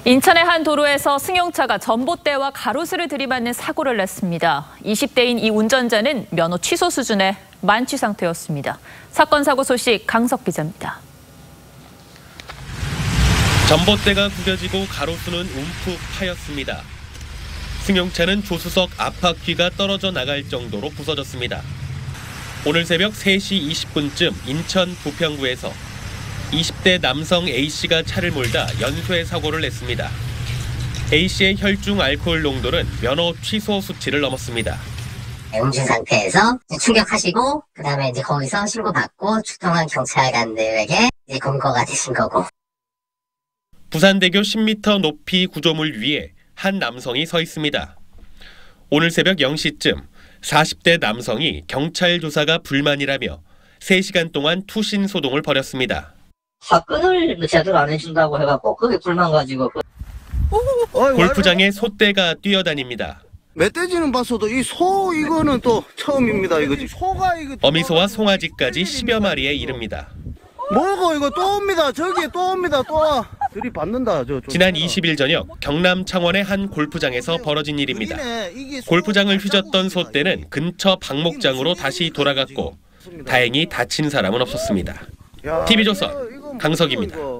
인천의 한 도로에서 승용차가 전봇대와 가로수를 들이받는 사고를 냈습니다. 20대인 이 운전자는 면허 취소 수준의 만취 상태였습니다. 사건 사고 소식 강석 기자입니다. 전봇대가 구겨지고 가로수는 움푹 파였습니다. 승용차는 조수석 앞바퀴가 떨어져 나갈 정도로 부서졌습니다. 오늘 새벽 3시 20분쯤 인천 부평구에서 20대 남성 A씨가 차를 몰다 연쇄 사고를 냈습니다. A씨의 혈중 알코올 농도는 면허 취소 수치를 넘었습니다. 음주 상태에서 충격하시고 그다음에 이제 거기서 신고받고 출동한 경찰관들에게 이제 검거가 되신 거고. 부산대교 10m 높이 구조물 위에 한 남성이 서 있습니다. 오늘 새벽 0시쯤 40대 남성이 경찰 조사가 불만이라며 3시간 동안 투신 소동을 벌였습니다. 사건을 제대로 안 해준다고 해갖고 그게 불만 가지고. 골프장에 소떼가 뛰어다닙니다. 멧돼지는 봤어도 이 소 이거는 또 처음입니다. 이거지. 소가 이거. 어미소와 송아지까지 10여 마리에 이릅니다. 뭐고 이거 또 옵니다. 저기 또 옵니다. 또 와. 들이받는다. 지난 20일 저녁 경남 창원의 한 골프장에서 벌어진 일입니다. 골프장을 휘젓던 소떼는 근처 방목장으로 다시 돌아갔고 다행히 다친 사람은 없었습니다. TV조선 강석입니다.